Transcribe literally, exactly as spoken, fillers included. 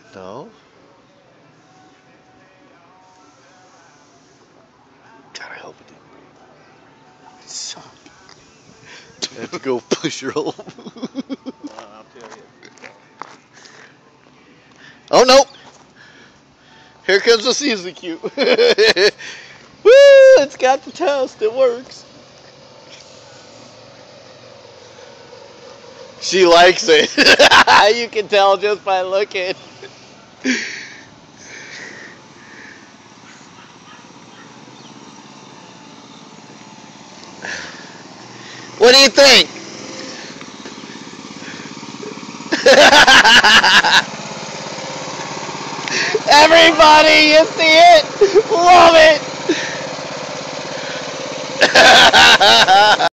No? God, I hope it didn't break. So, I have to go push her home. I'll tell you. Oh, no! Here comes the Suzie cute. Woo! It's got the toast. It works. She likes it. You can tell just by looking. What do you think? Everybody, you see it? Love it!